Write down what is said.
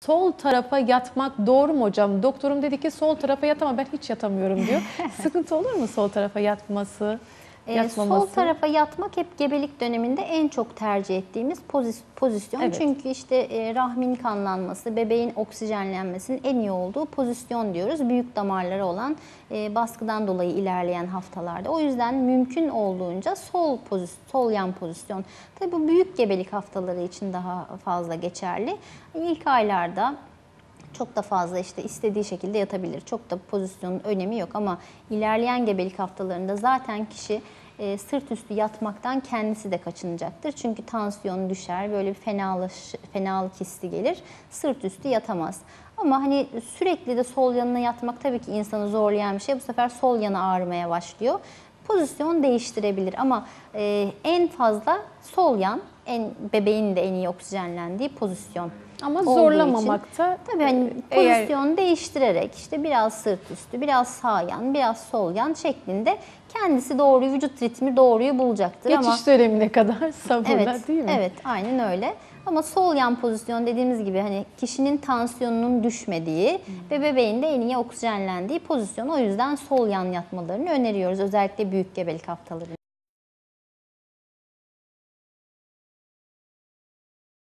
Sol tarafa yatmak doğru mu hocam? Doktorum dedi ki sol tarafa yat ama ben hiç yatamıyorum diyor. Sıkıntı olur mu sol tarafa yatması, yatmaması? Sol tarafa yatmak hep gebelik döneminde en çok tercih ettiğimiz pozisyon. Evet. Çünkü işte rahmin kanlanması, bebeğin oksijenlenmesinin en iyi olduğu pozisyon diyoruz. Büyük damarları olan baskıdan dolayı ilerleyen haftalarda. O yüzden mümkün olduğunca sol yan pozisyon. Tabii bu büyük gebelik haftaları için daha fazla geçerli. İlk aylarda çok da fazla işte istediği şekilde yatabilir. Çok da pozisyonun önemi yok ama ilerleyen gebelik haftalarında zaten kişi sırt üstü yatmaktan kendisi de kaçınacaktır. Çünkü tansiyonu düşer, böyle bir fenalık hissi gelir. Sırt üstü yatamaz. Ama hani sürekli de sol yanına yatmak tabii ki insanı zorlayan bir şey. Bu sefer sol yanı ağrımaya başlıyor. Pozisyon değiştirebilir ama en fazla sol yan, bebeğin de en iyi oksijenlendiği pozisyon. Ama zorlamamakta. Tabii hani pozisyon değiştirerek işte biraz sırt üstü, biraz sağ yan, biraz sol yan şeklinde kendisi doğruyu, vücut ritmi doğruyu bulacaktır. Geçiş dönemine kadar sabırla, Evet, değil mi? evet, aynen öyle. Ama sol yan pozisyon dediğimiz gibi hani kişinin tansiyonunun düşmediği ve bebeğin de en iyi oksijenlendiği pozisyon. O yüzden sol yan yatmalarını öneriyoruz. Özellikle büyük gebelik haftalarında.